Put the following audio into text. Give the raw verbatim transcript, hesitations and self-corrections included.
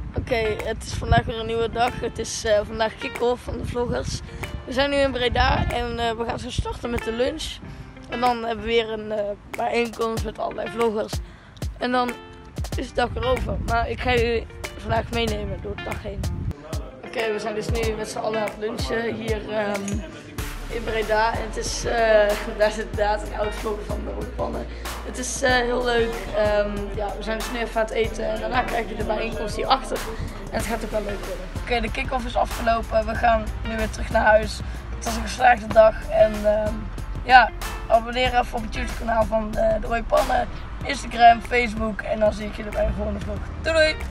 Oké, okay, het is vandaag weer een nieuwe dag. Het is uh, vandaag kick-off van de vloggers. We zijn nu in Breda en uh, we gaan zo starten met de lunch. En dan hebben we weer een uh, bijeenkomst met allerlei vloggers. En dan is de dag weer over. Maar ik ga jullie vandaag meenemen door de dag heen. Oké, okay, we zijn dus nu met z'n allen aan het lunchen hier um, in Breda. En het is, uh, daar zit inderdaad een oud vlogger van de Rooipannen. Het is uh, heel leuk. Um, ja, we zijn dus nu even aan het eten en daarna krijg je de bijeenkomst hierachter. En het gaat ook wel leuk worden. Oké, okay, de kick-off is afgelopen. We gaan nu weer terug naar huis. Het was een geslaagde dag. En um, ja, abonneer even op het YouTube kanaal van de, de Rooipannen, Instagram, Facebook. En dan zie ik jullie bij een volgende vlog. Doei doei!